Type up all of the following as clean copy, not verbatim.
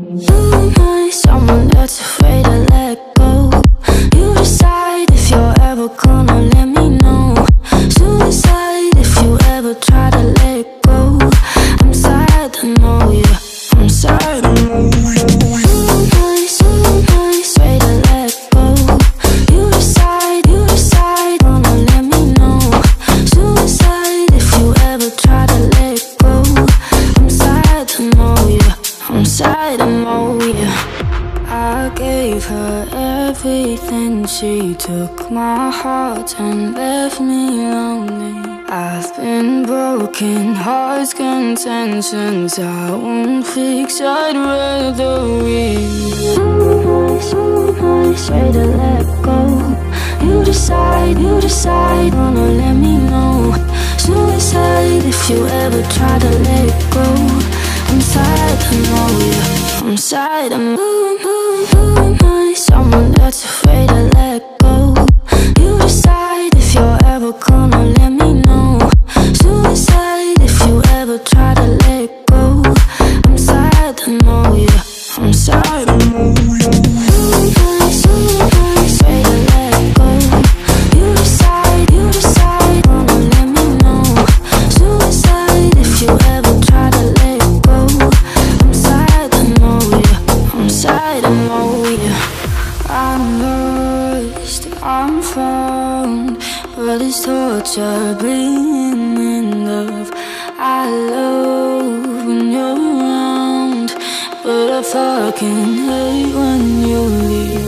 Who am I? Someone that's afraid to let go. You decide if you're ever gonna let me know. Suicide if you ever try to let go. I'm sad to know you, I'm sad to know you. Who am I? Afraid to let go. You decide, wanna let me know. Suicide if you ever try to let go. I'm sad to know you, I'm sad to know you. I gave her everything, she took my heart and left me lonely. I've been broken, hearts contentions I won't fix, I'd rather leave. So nice, way to let go. You decide, wanna let me know. Suicide if you ever try to let go. I'm sad to know you, I'm sad to know. Who am I? Someone that's afraid to let go. You decide if you're ever gonna let me know. Suicide if you ever try to let go. I'm sad to know you, I'm sad to know you. Who am I? Afraid to let go. You decide, wanna let me know. Suicide if you ever try to let go. I'm sad to know you, I'm sad to know you. I'm lost, I'm found, but it's torture being in love. I love when you're around, but I fucking hate when you leave.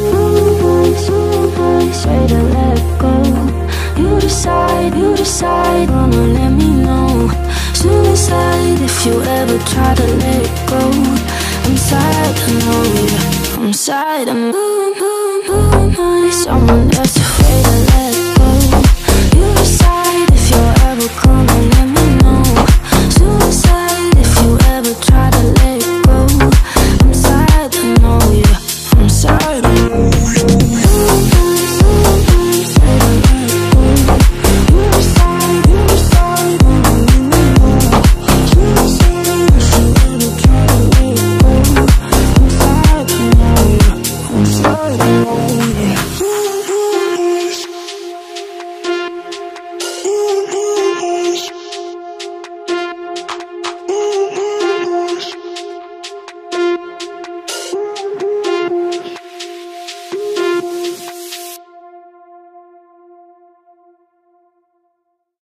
Say to let go. You decide, wanna let me know. Suicide if you ever try to let go. I'm sad to know you, I'm sad to know. Someone that's